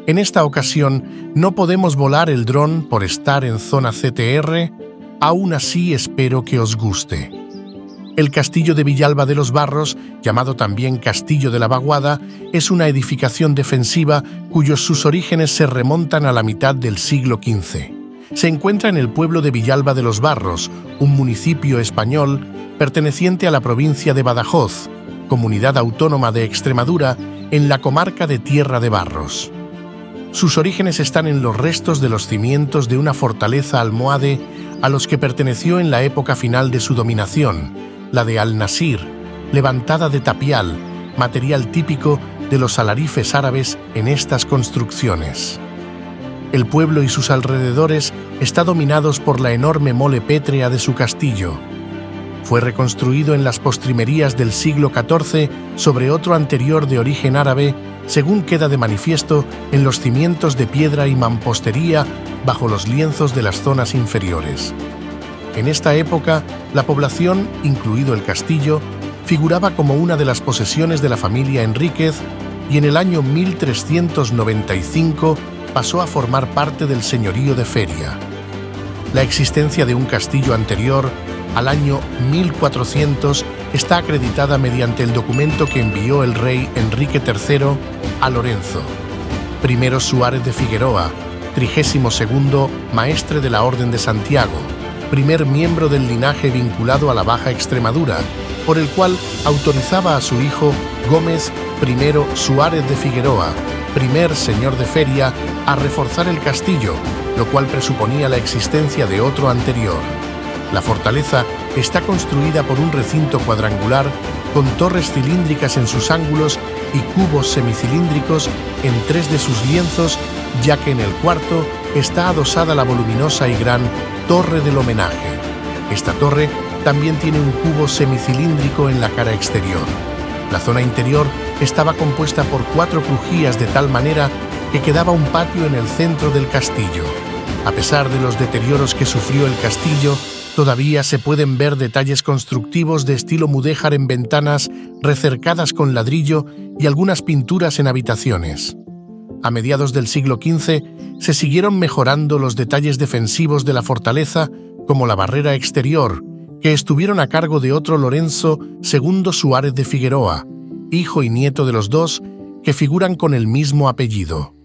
En esta ocasión no podemos volar el dron por estar en zona CTR, aún así espero que os guste. El castillo de Villalba de los Barros, llamado también Castillo de la Vaguada, es una edificación defensiva sus orígenes se remontan a la mitad del siglo XV. Se encuentra en el pueblo de Villalba de los Barros, un municipio español perteneciente a la provincia de Badajoz, comunidad autónoma de Extremadura, en la comarca de Tierra de Barros. Sus orígenes están en los restos de los cimientos de una fortaleza almohade a los que perteneció en la época final de su dominación, la de Al-Nasir, levantada de tapial, material típico de los alarifes árabes en estas construcciones. El pueblo y sus alrededores están dominados por la enorme mole pétrea de su castillo. Fue reconstruido en las postrimerías del siglo XIV sobre otro anterior de origen árabe, según queda de manifiesto en los cimientos de piedra y mampostería bajo los lienzos de las zonas inferiores. En esta época, la población, incluido el castillo, figuraba como una de las posesiones de la familia Enríquez y en el año 1395 pasó a formar parte del señorío de Feria. La existencia de un castillo anterior, al año 1400, está acreditada mediante el documento que envió el rey Enrique III a Lorenzo. I Suárez de Figueroa, 32º maestre de la Orden de Santiago, primer miembro del linaje vinculado a la Baja Extremadura, por el cual autorizaba a su hijo Gómez I Suárez de Figueroa, primer señor de Feria, a reforzar el castillo, lo cual presuponía la existencia de otro anterior. La fortaleza está construida por un recinto cuadrangular con torres cilíndricas en sus ángulos y cubos semicilíndricos en 3 de sus lienzos, ya que en el cuarto está adosada la voluminosa y gran Torre del Homenaje. Esta torre también tiene un cubo semicilíndrico en la cara exterior. La zona interior estaba compuesta por 4 crujías de tal manera que quedaba un patio en el centro del castillo. A pesar de los deterioros que sufrió el castillo, todavía se pueden ver detalles constructivos de estilo mudéjar en ventanas recercadas con ladrillo y algunas pinturas en habitaciones. A mediados del siglo XV se siguieron mejorando los detalles defensivos de la fortaleza, como la barrera exterior, que estuvieron a cargo de otro Lorenzo II Suárez de Figueroa, hijo y nieto de los dos, que figuran con el mismo apellido.